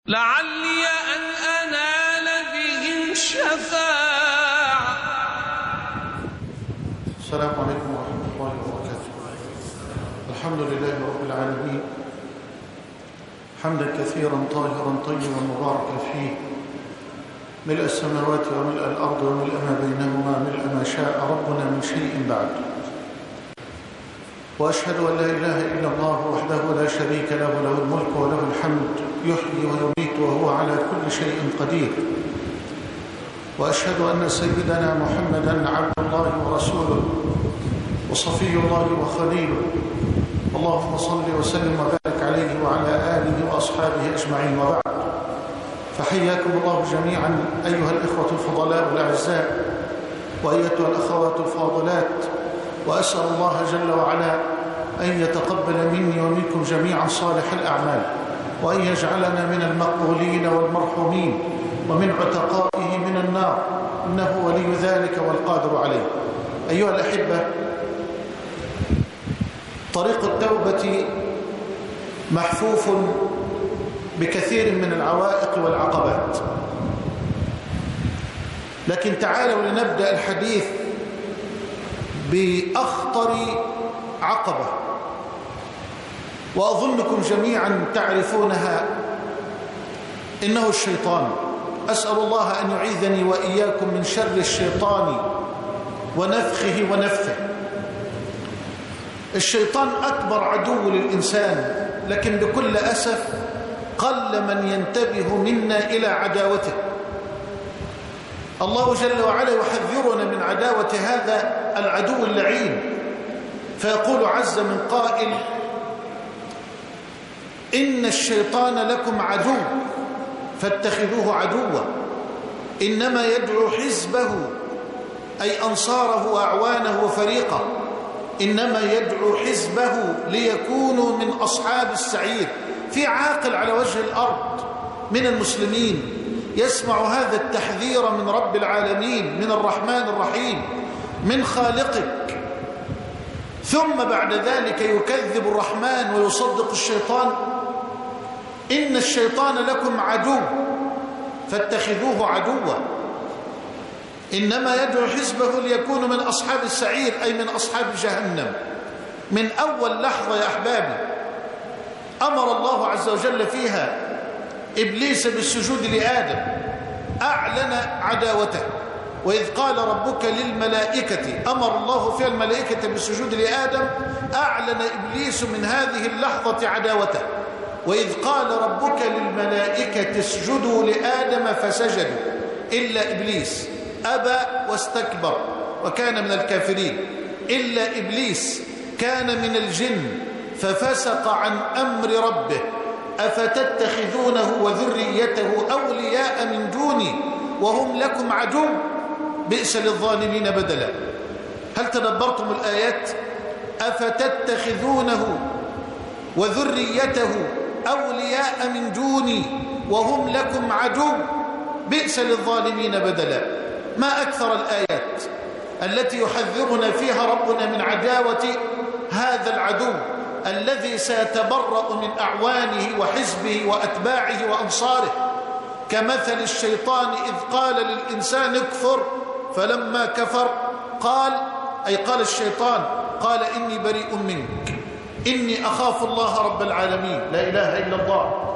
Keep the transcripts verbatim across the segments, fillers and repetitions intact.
لعلي أن أنال بهم شفاعة. السلام عليكم ورحمة الله وبركاته. الحمد لله رب العالمين، حمدا كثيرا طاهرا طيبا مباركا فيه، ملء السماوات وملء الأرض وملء ما بينهما، ملء ما شاء ربنا من شيء بعد. وأشهد أن لا إله إلا الله وحده لا شريك له، له الملك وله الحمد، يحيي ويميت وهو على كل شيء قدير. وأشهد أن سيدنا محمدا عبد الله ورسوله وصفي الله وخليله، اللهم صل وسلم وبارك عليه وعلى آله وأصحابه أجمعين، وبعد. فحياكم الله جميعا أيها الإخوة الفضلاء الأعزاء وأيتها الأخوات الفاضلات، وأسأل الله جل وعلا أن يتقبل مني ومنكم جميعا صالح الأعمال، وأن يجعلنا من المقبولين والمرحومين ومن عتقائه من النار، إنه ولي ذلك والقادر عليه. أيها الأحبة، طريق التوبة محفوف بكثير من العوائق والعقبات، لكن تعالوا لنبدأ الحديث بأخطر عقبة، وأظنكم جميعا تعرفونها، إنه الشيطان. أسأل الله أن يعيذني وإياكم من شر الشيطان ونفخه ونفثه. الشيطان أكبر عدو للإنسان، لكن بكل أسف قل من ينتبه منا إلى عداوته. الله جل وعلا يحذرنا من عداوة هذا العدو اللعين، فيقول عز من قائل: إن الشيطان لكم عدو فاتخذوه عدوا، إنما يدعو حزبه أي أنصاره وأعوانه وفريقه، إنما يدعو حزبه ليكونوا من أصحاب السعير. في عاقل على وجه الأرض من المسلمين يسمع هذا التحذير من رب العالمين، من الرحمن الرحيم، من خالقك، ثم بعد ذلك يكذب الرحمن ويصدق الشيطان؟ إن الشيطان لكم عدو فاتخذوه عدوا، إنما يدعو حزبه ليكونوا من أصحاب السعير أي من أصحاب جهنم. من أول لحظة يا أحبابي أمر الله عز وجل فيها إبليس بالسجود لآدم، أعلن عداوته. وإذ قال ربك للملائكة، أمر الله فيها الملائكة بالسجود لآدم، أعلن إبليس من هذه اللحظة عداوته. وإذ قال ربك للملائكة اسجدوا لآدم فسجدوا إلا إبليس أبى واستكبر وكان من الكافرين. إلا إبليس كان من الجن ففسق عن أمر ربه، أفتتخذونه وذريته أولياء من دوني وهم لكم عدو، بئس للظالمين بدلا. هل تدبرتم الآيات؟ أفتتخذونه وذريته أولياء من دوني وهم لكم عدو، بئس للظالمين بدلا. ما أكثر الآيات التي يحذرنا فيها ربنا من عداوة هذا العدو الذي سيتبرأ من أعوانه وحزبه وأتباعه وأنصاره، كمثل الشيطان إذ قال للإنسان اكفر فلما كفر قال، أي قال الشيطان، قال إني بريء منك إني أخاف الله رب العالمين، لا إله إلا الله.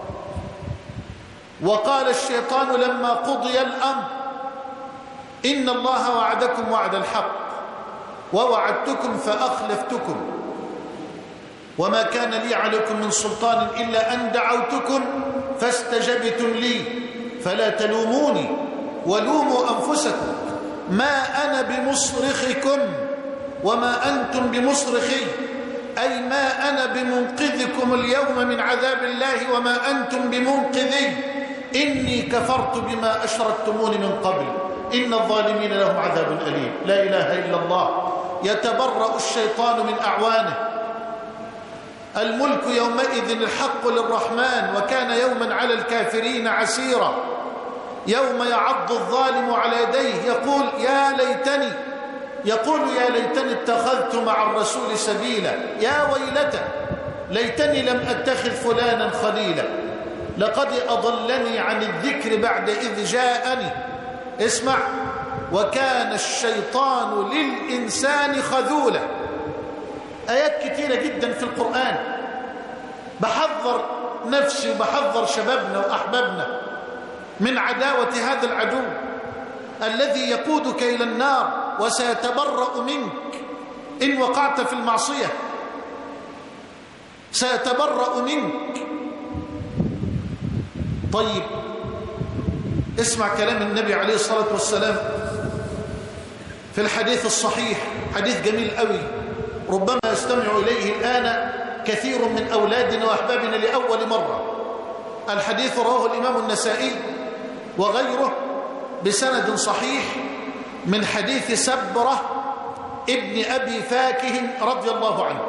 وقال الشيطان لما قضي الأمر إن الله وعدكم وعد الحق ووعدتكم فأخلفتكم وما كان لي عليكم من سلطان إلا أن دعوتكم فاستجبتم لي فلا تلوموني ولوموا أنفسكم ما أنا بمصرخكم وما أنتم بمصرخي، أي ما أنا بمنقذكم اليوم من عذاب الله وما أنتم بمنقذي، إني كفرت بما أشركتموني من قبل إن الظالمين لهم عذاب أليم. لا إله إلا الله. يتبرأ الشيطان من أعوانه. الملك يومئذ الحق للرحمن وكان يوما على الكافرين عسيرا. يوم يعض الظالم على يديه يقول يا ليتني يقول يا ليتني اتخذت مع الرسول سبيلا، يا ويلتى ليتني لم أتخذ فلانا خليلا. لقد أضلني عن الذكر بعد إذ جاءني. اسمع، وكان الشيطان للإنسان خذولا. آيات كتيرة جدا في القرآن بحذر نفسي وبحذر شبابنا وأحبابنا من عداوة هذا العدو الذي يقودك إلى النار وسيتبرأ منك إن وقعت في المعصية، سيتبرأ منك. طيب اسمع كلام النبي عليه الصلاة والسلام في الحديث الصحيح، حديث جميل قوي ربما يستمع إليه الآن كثير من أولادنا وأحبابنا لأول مرة. الحديث رواه الإمام النسائي وغيره بسند صحيح من حديث سبرة ابن أبي فاكه رضي الله عنه.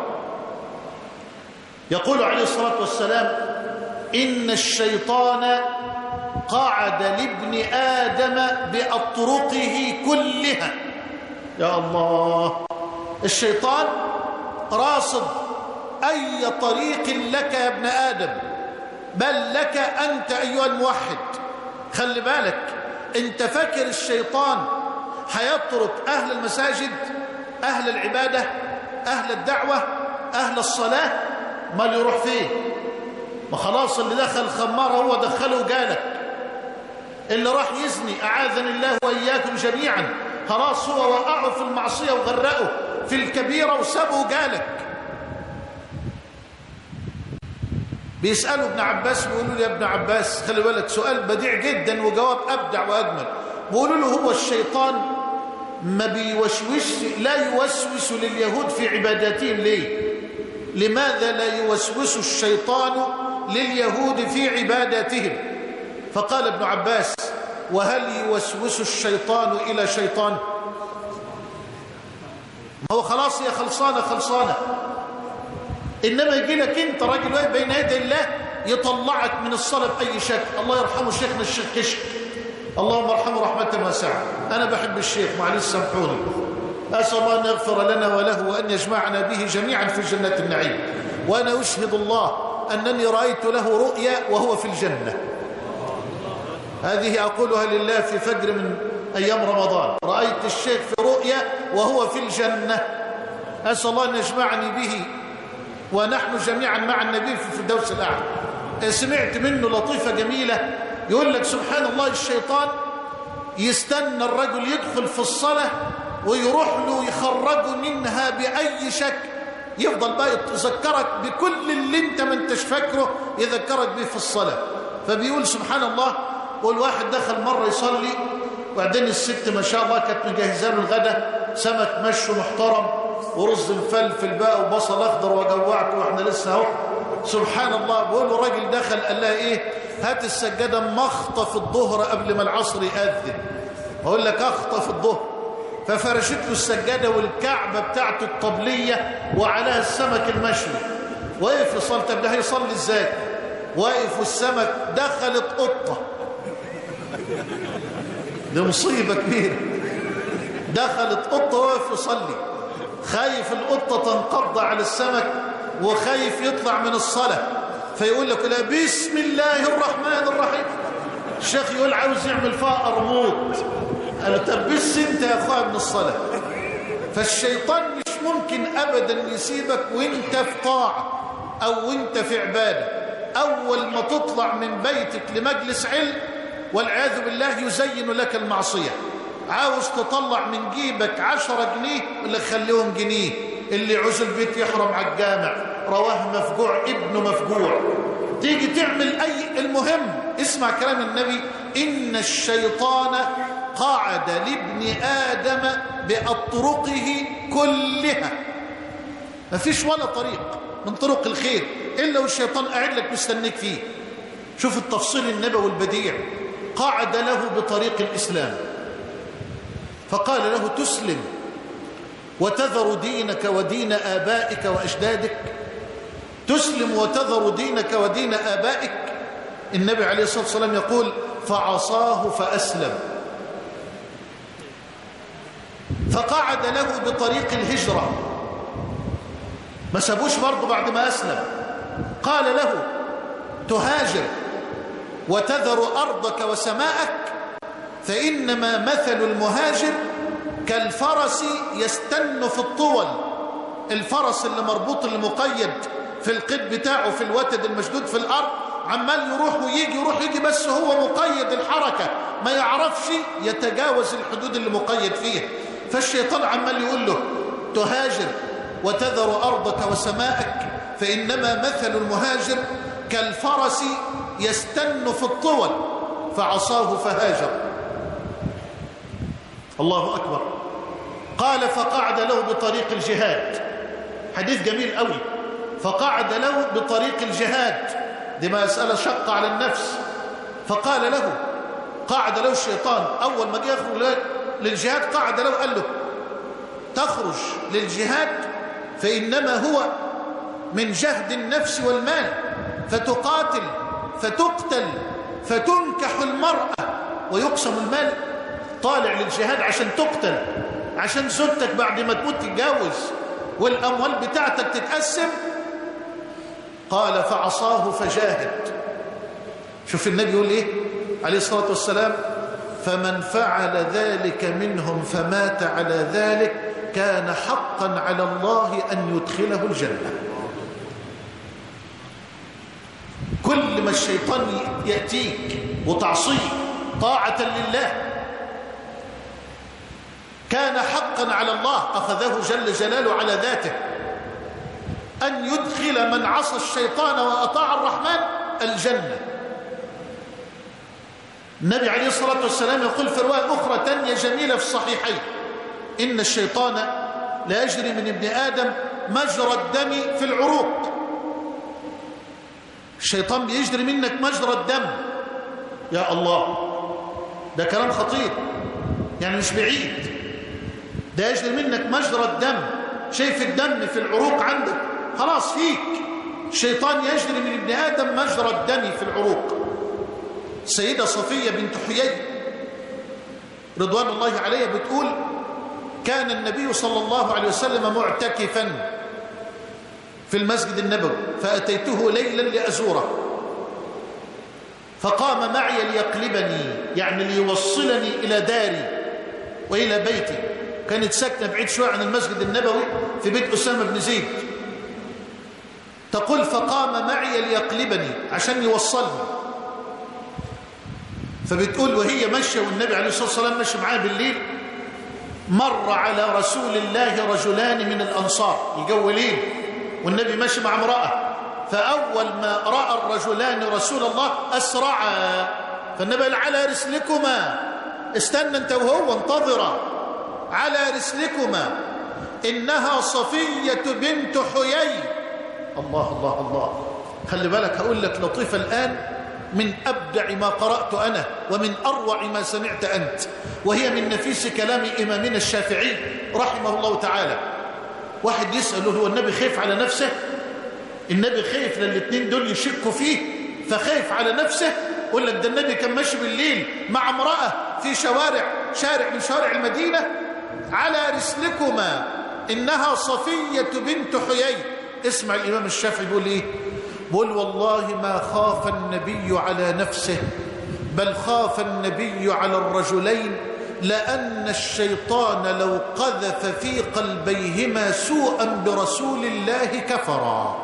يقول عليه الصلاة والسلام: إن الشيطان قعد لابن آدم بأطرقه كلها. يا الله، الشيطان راصد أي طريق لك يا ابن آدم، بل لك أنت أيها الموحد. خلي بالك، انت فاكر الشيطان هيطرق أهل المساجد، أهل العبادة، أهل الدعوة، أهل الصلاة؟ ما اللي يروح فيه؟ ما خلاص اللي دخل خمارة هو دخله وجالك، اللي راح يزني أعاذني الله وإياكم جميعا خلاص هو وقعه في المعصية وغرقه في الكبيرة وسابه وجالك. بيسألوا ابن عباس بيقولوا له: يا ابن عباس خلي بالك، سؤال بديع جدا وجواب أبدع وأجمل. بيقولوا له: هو الشيطان ما بيوسوس لا يوسوس لليهود في عباداتهم ليه؟ لماذا لا يوسوس الشيطان لليهود في عباداتهم؟ فقال ابن عباس: وهل يوسوس الشيطان إلى شيطان؟ ما هو خلاص هي خلصانة خلصانة، إنما يجي لك أنت راجل واقف بين يدي الله يطلعك من الصلاة بأي شكل. الله يرحمه شيخنا الشيخ كشك، اللهم ارحمه رحمة واسعة. أنا بحب الشيخ، معلش سامحوني. أسأل الله أن يغفر لنا وله وأن يجمعنا به جميعا في جنة النعيم. وأنا أشهد الله أنني رأيت له رؤيا وهو في الجنة. هذه أقولها لله في فجر من أيام رمضان. رأيت الشيخ في رؤيا وهو في الجنة. أسأل الله أن يجمعني به ونحن جميعا مع النبي في الفردوس الأعلى. سمعت منه لطيفة جميلة، يقول لك: سبحان الله، الشيطان يستنى الرجل يدخل في الصلاة ويروح له يخرجه منها بأي شكل، يفضل بقى يذكرك بكل اللي انت ما انتش فاكره يذكرك به في الصلاة. فبيقول سبحان الله، والواحد دخل مرة يصلي وبعدين الست ما شاء الله كانت مجهزه له الغدا، سمك مشو محترم ورز مفلفل بقى وبصل اخضر وجوعته واحنا لسه اهو. سبحان الله، بيقول له راجل دخل قال لها: ايه؟ هات السجاده مخطف الظهر قبل ما العصر يأذن. اقول لك اخطف الظهر. ففرشت له السجاده والكعبه بتاعته الطبليه وعليها السمك المشوي. واقف يصلي. طب ده هيصلي ازاي؟ واقف والسمك دخلت قطه. دي مصيبه كبيره. دخلت قطه واقف يصلي، خايف القطه تنقض على السمك وخايف يطلع من الصلاه، فيقول لك: لا بسم الله الرحمن الرحيم. الشيخ يقول عاوز يعمل فيها قرموط. قال: طب بس انت يا اخويا من الصلاه. فالشيطان مش ممكن ابدا يسيبك وانت في طاعه او وانت في عباده. اول ما تطلع من بيتك لمجلس علم والعياذ بالله يزين لك المعصيه. عاوز تطلع من جيبك عشرة جنيه اللي خليهم جنيه، اللي عاوز البيت يحرم على الجامع، رواه مفجوع ابنه مفجوع. تيجي تعمل اي، المهم اسمع كلام النبي: ان الشيطان قعد لابن آدم بأطرقه كلها. ما فيش ولا طريق من طرق الخير إلا والشيطان قاعد لك مستنيك فيه. شوف التفصيل النبوي البديع. قعد له بطريق الإسلام فقال له: تسلم وتذر دينك ودين آبائك وأجدادك؟ تسلم وتذر دينك ودين آبائك؟ النبي عليه الصلاة والسلام يقول: فعصاه فأسلم. فقعد له بطريق الهجرة، ما سابوش برضه بعد ما أسلم. قال له: تهاجر وتذر أرضك وسماءك فإنما مثل المهاجر كالفرس يستن في الطول. الفرس اللي مربوط المقيد في القيد بتاعه في الوتد المشدود في الأرض عمال يروح ويجي يروح يجي، بس هو مقيد الحركة ما يعرفش يتجاوز الحدود اللي مقيد فيها. فالشيطان عمال يقول له تهاجر وتذر أرضك وسماءك فإنما مثل المهاجر كالفرس يستن في الطول فعصاه فهاجر. الله أكبر. قال فقعد له بطريق الجهاد. حديث جميل قوي. فقعد له بطريق الجهاد، دي مسألة شق على النفس. فقال له، قعد له الشيطان أول ما جاء يخرج للجهاد قعد له قال له تخرج للجهاد فإنما هو من جهد النفس والمال، فتقاتل فتقتل فتنكح المرأة ويقسم المال. طالع للجهاد عشان تقتل، عشان زوجتك بعد ما تموت تتجوز والأموال بتاعتك تتقسم. قال فعصاه فجاهد. شوف النبي يقول ايه عليه الصلاة والسلام: فمن فعل ذلك منهم فمات على ذلك كان حقا على الله أن يدخله الجنة. كل ما الشيطان يأتيك وتعصيه طاعة لله كان حقا على الله، أخذه جل جلاله على ذاته أن يدخل من عصى الشيطان وأطاع الرحمن الجنة. النبي عليه الصلاة والسلام يقول في رواية أخرى تانية جميلة في الصحيحين: إن الشيطان لا يجري من ابن آدم مجرى الدم في العروق. الشيطان بيجري منك مجرى الدم. يا الله، ده كلام خطير، يعني مش بعيد. ده يجري منك مجرى الدم، شايف الدم في العروق عندك خلاص فيك. الشيطان يجري من ابن آدم مجرى الدم في العروق. السيدة صفية بنت حيي رضوان الله عليها بتقول: كان النبي صلى الله عليه وسلم معتكفا في المسجد النبوي فأتيته ليلا لأزوره فقام معي ليقلبني، يعني ليوصلني إلى داري وإلى بيتي. كانت ساكنة بعيد شوية عن المسجد النبوي في بيت أسامة بن زيد. تقول فقام معي ليقلبني عشان يوصلني. فبتقول وهي ماشية والنبي عليه الصلاة والسلام ماشي معاه بالليل، مر على رسول الله رجلان من الأنصار يجولين والنبي ماشي مع امرأة. فأول ما رأى الرجلان رسول الله أسرعا، فالنبي قال: على رسلكما، استنى انت وهو انتظرا، على رسلكما إنها صفية بنت حيي. الله الله الله. خلي بالك، هقول لك لطيفة الآن من أبدع ما قرأت أنا ومن أروع ما سمعت أنت، وهي من نفيس كلام إمامنا الشافعي رحمه الله تعالى. واحد يسأله: هو النبي خايف على نفسه؟ النبي خايف للاثنين دول يشكوا فيه فخايف على نفسه؟ يقول لك ده النبي كان ماشي بالليل مع امرأة في شوارع شارع من شوارع المدينة. على رسلكما إنها صفية بنت حيي. اسمع الإمام الشافعي بيقول إيه؟ بيقول: والله ما خاف النبي على نفسه بل خاف النبي على الرجلين، لأن الشيطان لو قذف في قلبيهما سوءا برسول الله كفرا.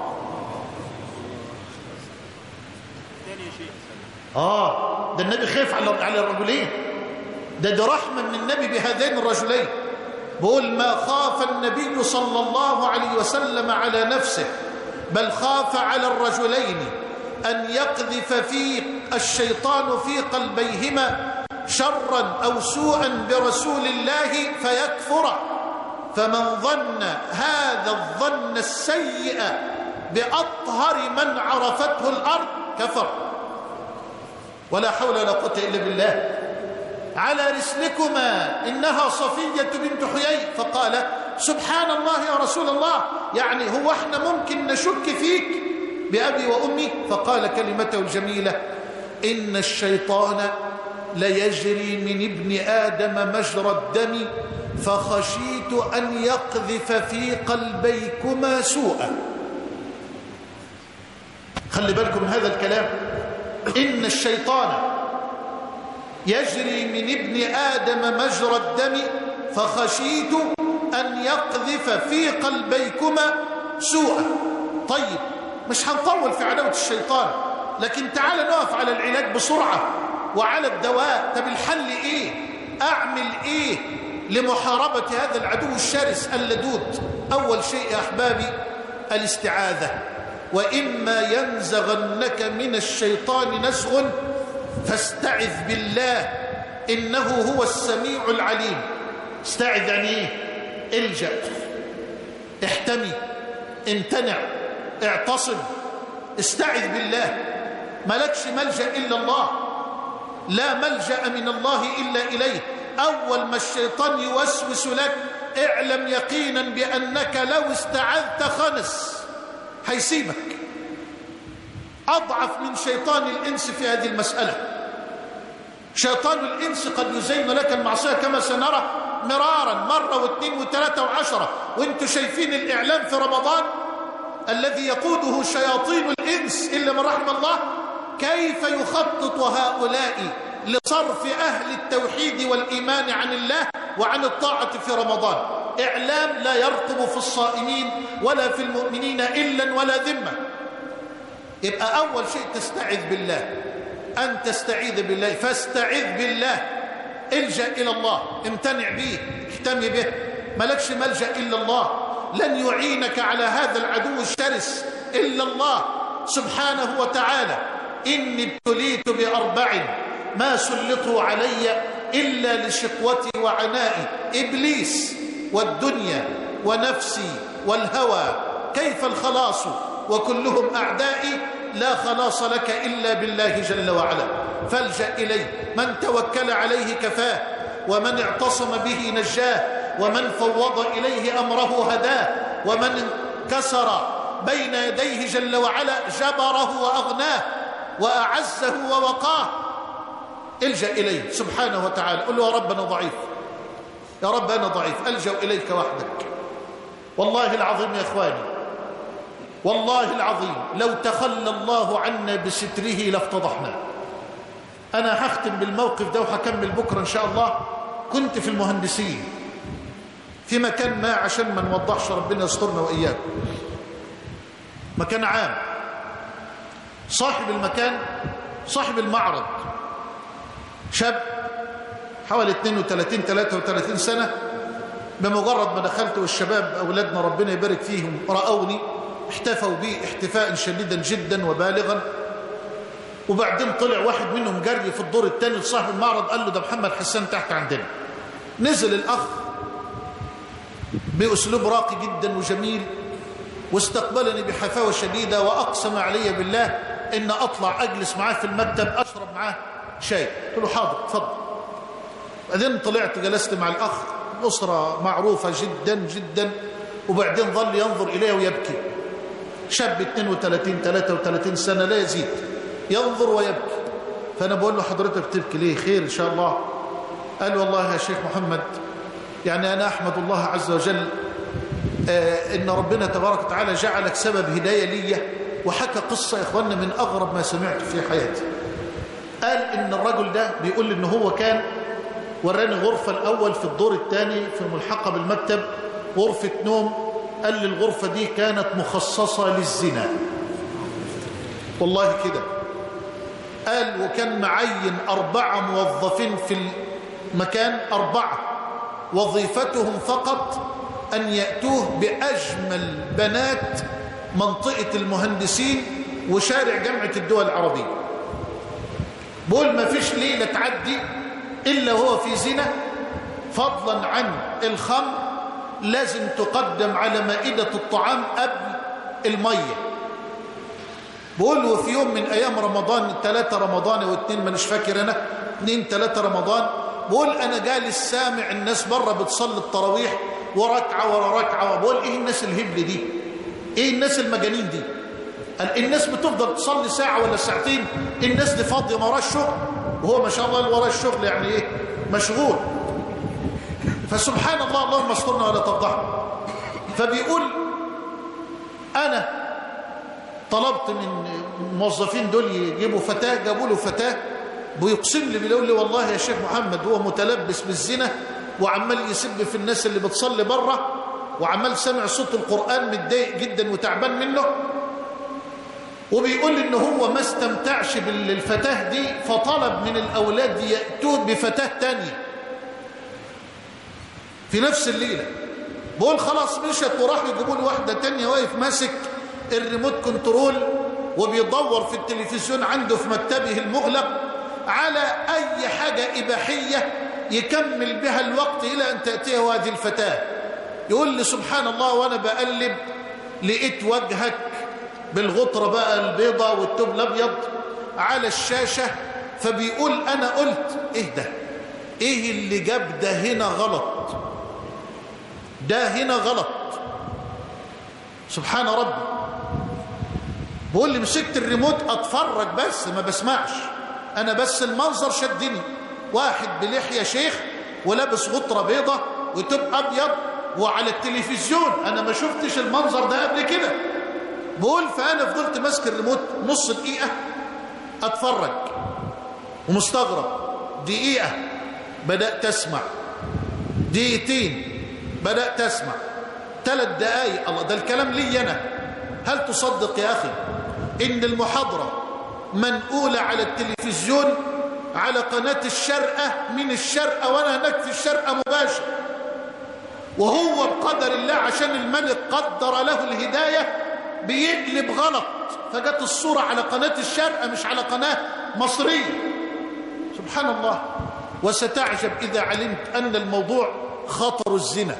آه ده النبي خاف على الرجلين، ده ده رحمة من النبي بهذين الرجلين. بقول ما خاف النبي صلى الله عليه وسلم على نفسه بل خاف على الرجلين أن يقذف في الشيطان في قلبيهما شرا أو سوءا برسول الله فيكفر. فمن ظن هذا الظن السيء بأطهر من عرفته الأرض كفر. ولا حول ولا قوة إلا بالله. على رسلكما إنها صفية بنت حيي. فقال: سبحان الله يا رسول الله، يعني هو احنا ممكن نشك فيك بأبي وأمي؟ فقال كلمته الجميلة: إن الشيطان ليجري من ابن آدم مجرى الدم فخشيت أن يقذف في قلبيكما سوءا. خلي بالكم من هذا الكلام. إن الشيطان يجري من ابن آدم مجرى الدم فخشيت أن يقذف في قلبيكما سوءا. طيب مش هنطول في عداوة الشيطان، لكن تعال نقف على العلاج بسرعة وعلى الدواء. طب الحل إيه؟ أعمل إيه لمحاربة هذا العدو الشرس اللدود؟ أول شيء يا أحبابي الاستعاذة. وإما ينزغنك من الشيطان نزغ فاستعذ بالله إنه هو السميع العليم. استعذ يعني إيه؟ الجأ، احتمي، امتنع، اعتصم، استعذ بالله. ملكش ملجأ إلا الله، لا ملجأ من الله إلا إليه. أول ما الشيطان يوسوس لك اعلم يقينا بأنك لو استعذت خنس هيسيبك. أضعف من شيطان الإنس في هذه المسألة. شيطان الإنس قد يزين لك المعصية كما سنرى مرارا، مرة واثنين وثلاثة وعشرة، وانتم شايفين الإعلام في رمضان الذي يقوده شياطين الإنس إلا من رحم الله، كيف يخطط هؤلاء لصرف أهل التوحيد والإيمان عن الله وعن الطاعة في رمضان. إعلام لا يرقب في الصائمين ولا في المؤمنين إلا ولا ذمة. يبقى أول شيء تستعذ بالله، أن تستعيذ بالله. فاستعذ بالله، الجأ إلى الله، امتنع به، اهتم به. ملكش ملجأ إلا الله، لن يعينك على هذا العدو الشرس إلا الله سبحانه وتعالى. إني ابتليت بأربع ما سلطوا علي إلا لشقوتي وعنائي، إبليس والدنيا ونفسي والهوى، كيف الخلاص وكلهم أعدائي؟ لا خلاص لك إلا بالله جل وعلا. فالجأ إليه، من توكل عليه كفاه، ومن اعتصم به نجاه، ومن فوض إليه أمره هداه، ومن انكسر بين يديه جل وعلا جبره وأغناه وأعزه ووقاه. الجأ إليه سبحانه وتعالى، قل له يا رب أنا ضعيف، يا رب أنا ضعيف، ألجأ إليك وحدك. والله العظيم يا إخواني، والله العظيم لو تخلى الله عنا بستره لافتضحنا. أنا هختم بالموقف ده وهكمل بكرة إن شاء الله. كنت في المهندسين في مكان ما، عشان ما نوضحش ربنا يسترنا وإياكم، مكان عام. صاحب المكان، صاحب المعرض، شاب حوالي اثنين وثلاثين ثلاثة وثلاثين سنة. بمجرد ما دخلت والشباب أولادنا ربنا يبارك فيهم رأوني، احتفوا بي احتفاء شديدا جدا وبالغا. وبعدين طلع واحد منهم جري في الدور الثاني لصاحب المعرض، قال له ده محمد حسان تحت عندنا. نزل الأخ بأسلوب راقي جدا وجميل، واستقبلني بحفاوة شديدة، وأقسم علي بالله إن أطلع أجلس معاه في المكتب أشرب معاه شاي. قلت له حاضر اتفضل. بعدين طلعت جلست مع الأخ، أسرة معروفة جدا جدا. وبعدين ظل ينظر إليه ويبكي. شاب اثنين وثلاثين ثلاثة وثلاثين سنة لا يزيد، ينظر ويبكي. فأنا بقول له حضرتك تبكي ليه؟ خير إن شاء الله. قال والله يا شيخ محمد، يعني أنا أحمد الله عز وجل آه إن ربنا تبارك وتعالى جعلك سبب هداية لي. وحكى قصة يا إخواننا من أغرب ما سمعت في حياتي. قال إن الرجل ده بيقول لي إن هو كان وراني غرفة الأول في الدور الثاني في ملحقة بالمكتب، غرفة نوم. قال لي الغرفة دي كانت مخصصة للزنا، والله كده. قال وكان معين أربعة موظفين في المكان، أربعة وظيفتهم فقط أن يأتوه بأجمل بنات منطقة المهندسين وشارع جامعة الدول العربية. بقول ما فيش ليلة تعدي إلا هو في زنا، فضلا عن الخمر لازم تقدم على مائدة الطعام قبل المية. بقول له في يوم من أيام رمضان، ثلاثة رمضان واثنين، ما نش فاكر أنا، اثنين ثلاثة رمضان، بقول أنا جالس سامع الناس بره بتصلي التراويح وركعة ورا ركعة. وبقول إيه الناس الهبل دي؟ إيه الناس المجانين دي؟ قال الناس بتفضل تصلي ساعة ولا ساعتين، الناس دي فاضية ما وراها الشغل، وهو ما شاء الله اللي وراه الشغل يعني إيه؟ مشغول. فسبحان الله، اللهم استرنا ولا تفضحنا. فبيقول أنا طلبت من الموظفين دول يجيبوا فتاة، جابوا له فتاة بيقسم لي بيقول لي والله يا شيخ محمد هو متلبس بالزنا وعمال يسب في الناس اللي بتصلي بره، وعمال سمع صوت القرآن متضايق جدا وتعبان منه، وبيقول لي ان هو ما استمتعش بالفتاة دي فطلب من الاولاد يأتون بفتاة تانية في نفس الليلة. بقول خلاص مشت وراحوا يجيبوا له واحدة تانية، واقف ماسك الريموت كنترول وبيدور في التلفزيون عنده في مكتبه المغلق على اي حاجة اباحية يكمل بها الوقت الى ان تأتيه هذه الفتاة. يقول لي سبحان الله وانا بقلب لقيت وجهك بالغطرة بقى البيضة والتوب الابيض على الشاشة، فبيقول انا قلت ايه ده، ايه اللي جاب ده هنا غلط، ده هنا غلط سبحان ربي. بقول لي مسكت الريموت اتفرج بس ما بسمعش، انا بس المنظر شدني، واحد بلحية شيخ ولابس غطرة بيضة وتوب ابيض وعلى التلفزيون، انا ما شفتش المنظر ده قبل كده. بقول فانا فضلت ماسك الريموت نص دقيقة اتفرج ومستغرب، دقيقة بدأت اسمع، دقيقتين بدأت اسمع، ثلاث دقايق، الله ده الكلام لي انا. هل تصدق يا اخي ان المحاضرة منقولة على التلفزيون على قناة الشرقة من الشرقة وانا هناك في الشرقة مباشر، وهو بقدر الله عشان الملك قدر له الهداية بيقلب غلط فجت الصورة على قناة الشرقة مش على قناة مصرية. سبحان الله. وستعجب إذا علمت أن الموضوع خطر الزنا.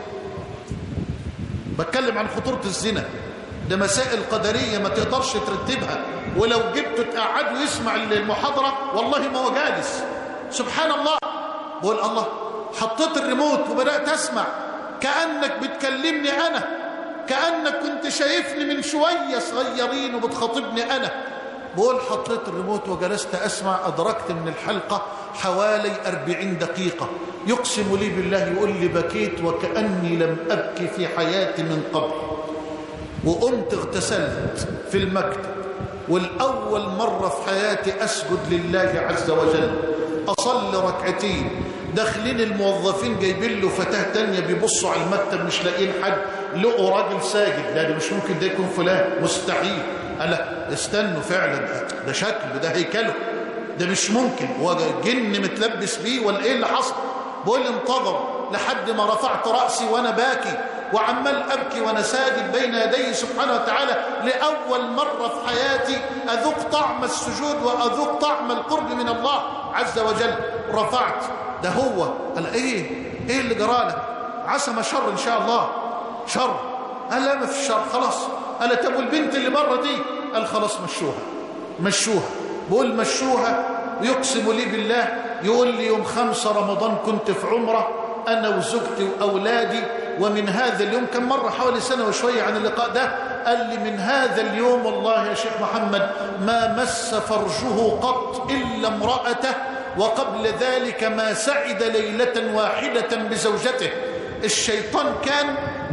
بتكلم عن خطورة الزنا، ده مسائل قدرية ما تقدرش ترتبها، ولو جبته تقعده يسمع المحاضرة والله ما هو جالس. سبحان الله. بقول الله، حطيت الريموت وبدأت أسمع كأنك بتكلمني أنا، كأنك كنت شايفني من شوية صغيرين وبتخاطبني أنا. بقول حطيت الريموت وجلست أسمع، أدركت من الحلقة حوالي أربعين دقيقة. يقسم لي بالله يقول لي بكيت وكأني لم أبكي في حياتي من قبل. وقمت اغتسلت في المكتب، والأول مرة في حياتي أسجد لله عز وجل، أصلي ركعتين. داخلين الموظفين جايبين له فتاة تانية بيبصوا على المكتب مش لاقيين حد، لقوا راجل ساجد. لا ده مش ممكن ده يكون فلان، مستحيل. ألا استنوا فعلا ده شكله ده هيكله، ده مش ممكن، هو جن متلبس بيه ولا ايه اللي حصل؟ بقول انتظر لحد ما رفعت رأسي وانا باكي وعمال ابكي وانا ساجد بين يديه سبحانه وتعالى. لاول مرة في حياتي اذوق طعم السجود واذوق طعم القرب من الله عز وجل. رفعت، ده هو. قال ايه ايه اللي جرالك؟ عسى شر ان شاء الله. شر؟ قال لا ما في شر خلاص. قال طب والبنت اللي بره دي؟ قال خلاص مشوها مشوها. بقول مشوها، ويقسم لي بالله يقول لي يوم خمسة رمضان كنت في عمرة أنا وزوجتي وأولادي، ومن هذا اليوم كان مرة حوالي سنة وشوية عن اللقاء ده. قال لي من هذا اليوم والله يا شيخ محمد ما مس فرجه قط إلا امرأته، وقبل ذلك ما سعد ليلة واحدة بزوجته. الشيطان كان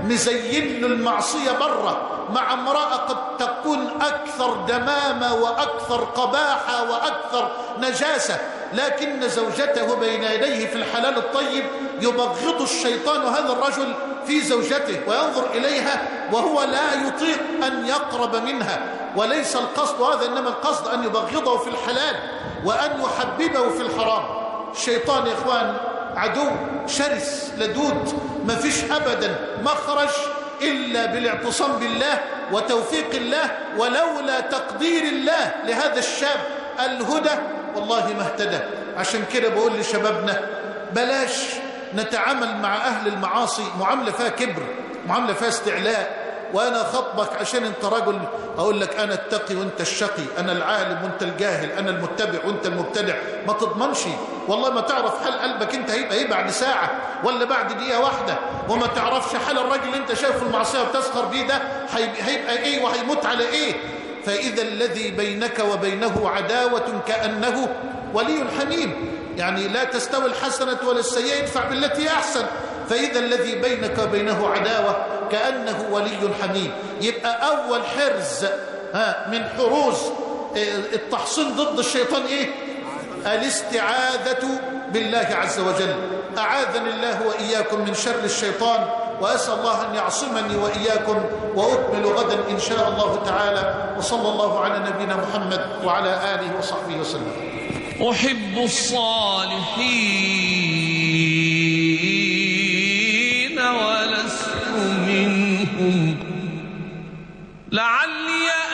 مزين له المعصية بره مع امرأة قد تكون أكثر دمامة وأكثر قباحة وأكثر نجاسة، لكن زوجته بين يديه في الحلال الطيب يبغض الشيطان هذا الرجل في زوجته وينظر إليها وهو لا يطيق أن يقرب منها. وليس القصد هذا، إنما القصد أن يبغضه في الحلال وأن يحببه في الحرام. الشيطان يا إخوان عدو شرس لدود، ما فيش أبدا مخرج إلا بالاعتصام بالله وتوفيق الله، ولولا تقدير الله لهذا الشاب الهدى والله ما اهتدى. عشان كده بقول لشبابنا بلاش نتعامل مع أهل المعاصي معاملة فيها كبر، معاملة فيها استعلاء. وأنا خطبك عشان أنت رجل أقول لك أنا التقي وأنت الشقي، أنا العالم وأنت الجاهل، أنا المتبع وأنت المبتدع. ما تضمنش والله، ما تعرف حال قلبك أنت هيبقى إيه بعد ساعة ولا بعد دقيقة واحدة، وما تعرفش حال الراجل اللي أنت شايفه المعصية وتسخر بيه ده هيبقى إيه وهيموت على إيه. فإذا الذي بينك وبينه عداوة كأنه ولي حميم، يعني لا تستوي الحسنة ولا السيئة، ادفع بالتي أحسن. فإذا الذي بينك وبينه عداوة كأنه ولي حميم. يبقى أول حرز ها من حروز التحصين ضد الشيطان إيه؟ الاستعاذة بالله عز وجل. أعاذني الله وإياكم من شر الشيطان، وأسأل الله أن يعصمني وإياكم، وأكمل غدا إن شاء الله تعالى. وصلى الله على نبينا محمد وعلى آله وصحبه وسلم. أحب الصالحين ولست منهم لعلي